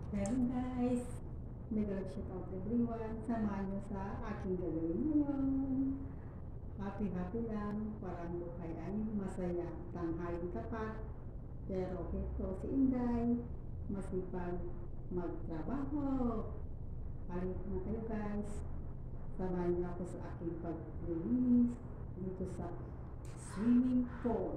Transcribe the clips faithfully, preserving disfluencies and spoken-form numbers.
Hello guys! Mega love shout out everyone. Samahan nyo sa aking gagawin ngayon. Happy happy lang. Parang buhay ay masaya. Tanghaling tapat. Pero ito si Inday. Masipag magtrabaho. Halika na kayo guys. Samahan nyo ako sa aking paglinis dito sa swimming pool.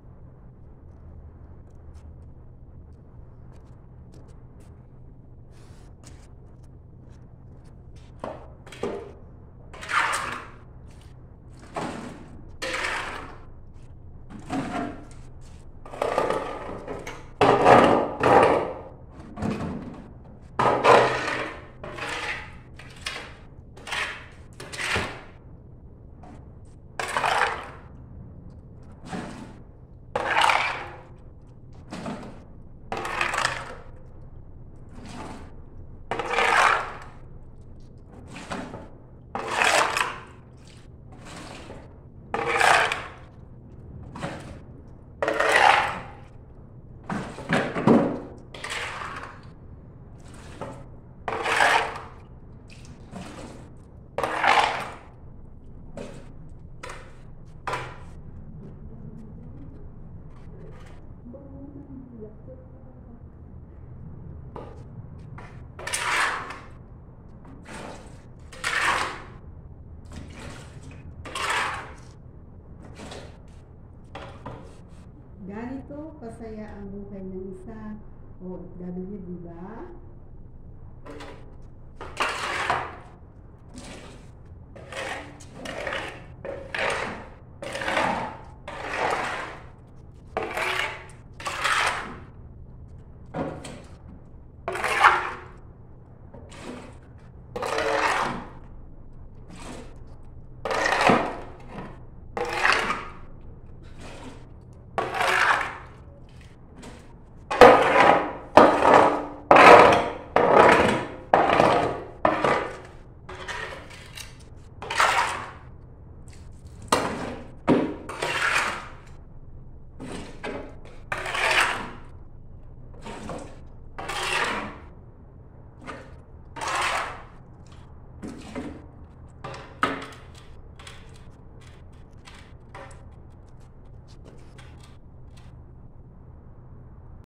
Ganito kasaya ang buhay ng isa O F W, di ba?